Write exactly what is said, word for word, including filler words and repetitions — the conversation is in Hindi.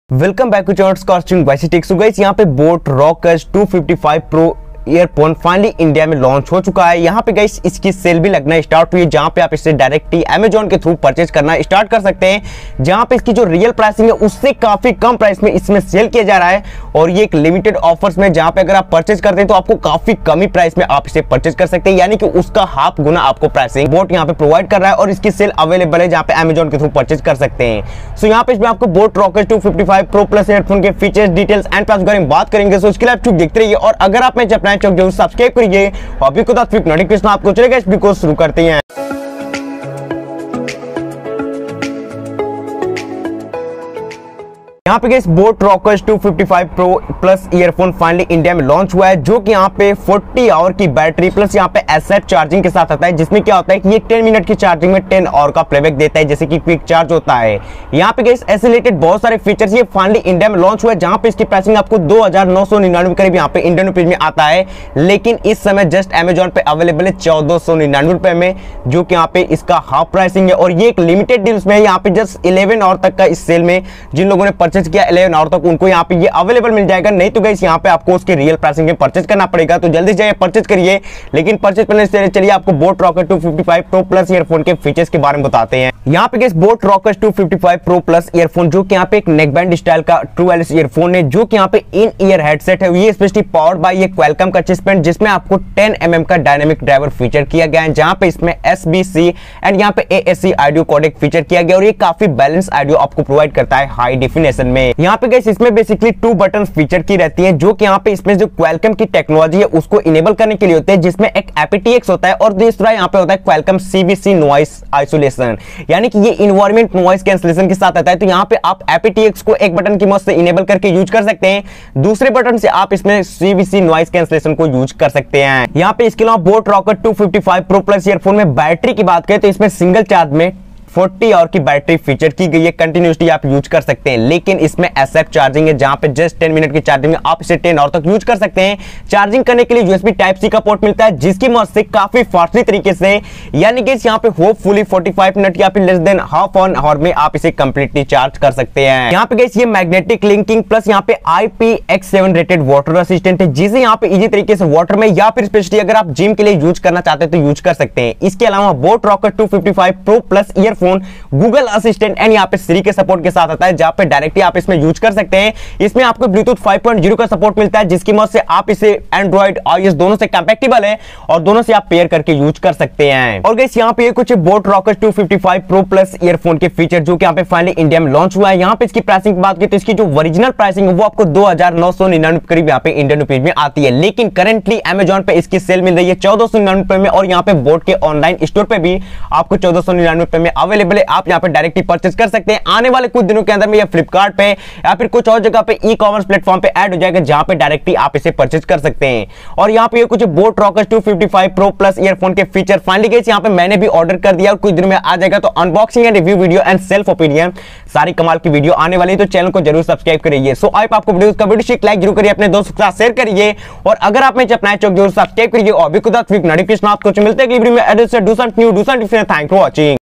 Welcome back to channel costing Y C tech. So guys यहाँ पे Boat Rockerz two fifty five pro earphone finally India में लॉन्च हो चुका है। यहाँ पे गाइस इसकी सेल भी लगना स्टार्ट हुई है, जहाँ पे आप इसे डायरेक्टली अमेजॉन के थ्रू परचेज करना स्टार्ट कर सकते हैं, जहाँ पे इसकी जो रियल प्राइसिंग है उससे काफी कम प्राइस में इसमें सेल किया जा रहा है। और ये एक लिमिटेड ऑफर्स में, जहाँ पे अगर आप परचेज करते हैं तो आपको काफी कम ही प्राइस में आप इसे परचेज कर सकते हैं, यानी कि उसका हाफ गुना आपको प्राइसिंग बोट यहाँ पे प्रोवाइड कर रहा है। और इसकी सेल अवेलेबल है जहाँ पे अमेजॉन के थ्रू परचेज कर सकते हैं। सो यहाँ पे इसमें आपको Boat Rockerz two fifty five pro plus earphone के फीचर्स, डिटेल्स एंड प्राइस के बारे में बात करेंगे। सो इसके लिए आप चुप देखते रहिए, और अगर आप मेरे अपना चौक जरूर सब्सक्राइब करिए और अभी को नोटिफिकेशन आपको चलेगा। इस वीडियो को शुरू करते हैं। यहाँ पे guys Boat Rockerz two fifty five pro plus earphone finally India में लॉन्च हुआ है, जो कि यहाँ पे फोर्टी आवर की बैटरी प्लस यहाँ पे एसएफ चार्जिंग के साथ आता है, जिसमें क्या होता है कि ये टेन मिनट की चार्जिंग में टेन आवर का प्लेबैक देता है, जैसे कि क्विक चार्ज होता है। यहाँ पे गाइस ऐसे रिलेटेड बहुत सारे फीचर्स ये फाइनली इंडिया में लॉन्च हुआ है, जहाँ पे इसकी प्राइसिंग आपको दो हजार नौ सौ निन्यानवे करीब यहाँ पे इंडियन रुपीज में आता है, लेकिन इस समय जस्ट अमेजॉन पे अवेलेबल है चौदह सौ निन्यानवे रुपए में, जो कि यहाँ पे इसका हाफ प्राइसिंग है। और ये एक लिमिटेड डील्स में है, यहाँ पे जस्ट इलेवन आवर तक का इस सेल में जिन लोगों ने परचेज किया इलेवन आवर तक उनको यहाँ पे ये अवेलेबल मिल जाएगा। नहीं तो गाइस यहाँ पे आपको उसके रियल प्राइसिंग में परचेज करना पड़ेगा, तो जल्दी से परचेज करिए। लेकिन परचेज करने से चलिए आपको Boat Rocker two fifty five pro plus earphone के फीचर्स के बारे में बताते हैं। यहाँ पे guys Boat Rockerz two fifty five pro plus earphone, जो कि यहाँ पे एक नेक बैंड स्टाइल का ट्रू वायरलेस ईयरफोन है, जो कि यहाँ पे इन ईयर हेडसेट है। ये स्पेशली पावर्ड बाय ये क्वालकॉम का चिपसेट, जिसमें आपको टेन एम एम का डायनामिक ड्राइवर फीचर किया गया है, जहाँ पे इसमें एस बी सी एंड यहाँ पे A S C audio codec feature किया गया, और ये काफी बैलेंस ऑडियो आपको प्रोवाइड करता है हाई डेफिनेशन में। यहाँ पे गाइस इसमें बेसिकली टू बटन फीचर की रहती है, जो कि यहाँ पे इसमें जो क्वालकॉम की टेक्नोलॉजी है उसको इनेबल करने के लिए होते हैं, जिसमें एक एपीटीएक्स होता है और दूसरा यहाँ पे होता है क्वालकॉम सीवीसी नॉइस आइसोलेशन, यानी कि ये इन्वायरमेंट नॉइस कैंसलेशन के साथ आता है। तो यहाँ पे आप एपीटीएक्स को एक बटन की मदद से इनेबल करके यूज कर सकते हैं, दूसरे बटन से आप इसमें सीवीसी नॉइस कैंसलेशन को यूज कर सकते हैं। यहाँ पे इसके अलावा Boat Rocker two fifty five pro plus earphone में बैटरी की बात करें तो इसमें सिंगल चार्ज में फोर्टी आवर की बैटरी फीचर की गई है, कंटिन्यूसली आप यूज कर सकते हैं। लेकिन इसमें एसएफ चार्जिंग है, जहां पे जस्ट टेन मिनट की चार्जिंग में आप इसे टेन आवर तक यूज कर सकते हैं। चार्जिंग करने के लिए यूएसबी टाइप सी का पोर्ट मिलता है, जिसकी मदद से काफी फास्टली तरीके से, यानी कि यहाँ पे होपफुली फोर्टी फाइव मिनट या फिर less than half an hour में आप इसे कंप्लीटली चार्ज कर सकते हैं। यहाँ पे गाइस ये मैग्नेटिक लिंकिंग प्लस यहाँ पे I P X seven rated water assistant है, जिसे यहाँ पे इजी तरीके से वाटर में या फिर स्पेशली अगर आप जिम के लिए यूज करना चाहते हैं तो यूज कर सकते हैं। इसके अलावा Boat Rocker two fifty five pro plus earphone Google assistant and यहाँ पे सिरी के सपोर्ट के साथ आता है, जहां पे डायरेक्टली आप इसमें यूज कर सकते हैं। इसमें आपको ब्लूटूथ फाइव पॉइंट ज़ीरो का सपोर्ट मिलता है, जिसकी मदद से आप इसे एंड्रॉइड आईओएस दोनों से कंपैटिबल है और दोनों से आप पेयर करके यूज कर सकते हैं। और गाइस यहाँ पे कुछ Boat Rockerz two fifty five pro plus earphone के फीचर जो कि यहाँ पे फाइनली इंडिया में लॉन्च हुआ है। यहाँ पे इसकी प्राइसिंग की बात की तो इसकी जो ओरिजिनल प्राइसिंग है वो आपको दो हजार नौ सौ निन्यानवे करीब यहाँ पे इंडियन रुपीज में आती है, लेकिन करंटली अमेजॉन पे इसकी सेल मिल रही है चौदह सौ निन्यानवे रुपए में, और यहाँ पे बोट के ऑनलाइन स्टोर पे भी आपको चौदह सौ निन्यानवे रुपए में अवेलेबल है। आप यहाँ पे डायरेक्टली परचेज कर सकते हैं। आने वाले कुछ दिनों के अंदर में ये फ्लिपकार्ट पे या फिर कुछ और जगह पे ई कॉमर्स प्लेटफॉर्म पे ऐड हो जाएगा, जहां पे डायरेक्टली आप इसे परचेज कर सकते हैं। और यहाँ पे ये कुछ Boat Rockerz two fifty five pro plus earphone के फीचर फाइनली गाइस यहाँ पे मैंने भी ऑर्डर कर दिया और कुछ दिनों में आ जाएगा। तो unboxing and review video and self opinion सारी कमाल की वीडियो आने वाली है, तो चैनल को जरूर सब्सक्राइब करिए। सो आई आपको वीडियो का वीडियो लाइक जरूर करिए, अपने दोस्तों के साथ शेयर करिए, और अगर आप मेरे अपना चौक जरूर सब्सक्राइब करिए और अभी को नोटिफिकेशन आपको मिलते हैं। Thank you for watching.